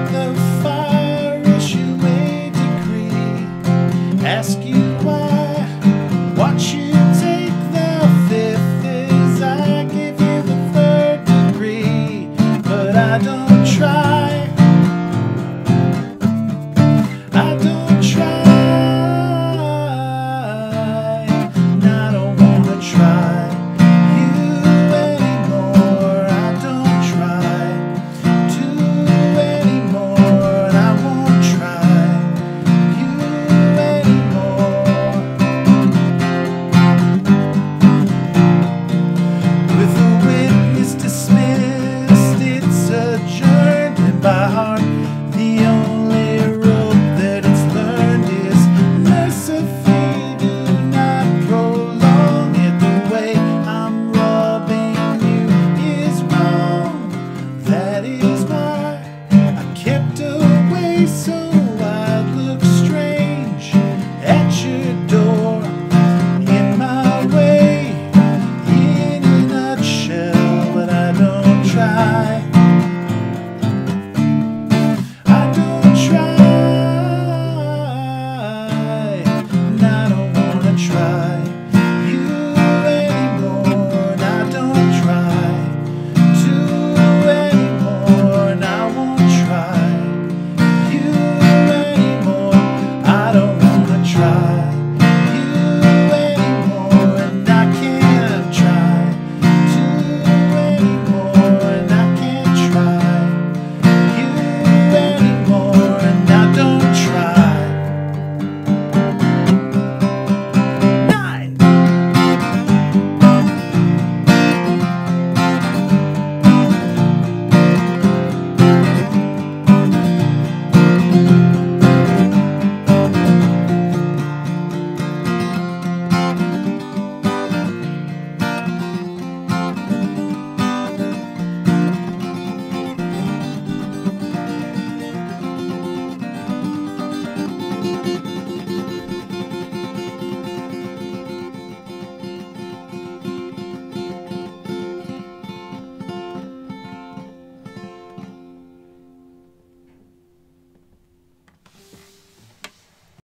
the fire, issue a decree, ask you why, watch you take the fifth as I give you the third degree, but I don't try, I don't try, and I don't wanna try you anymore, I don't try to anymore, and I won't try you anymore. With the witness dismissed, it's adjourned, and by heart the only rope that it's learned is mercifully do not prolong it. The way I'm robbing you is wrong. That is why I kept away.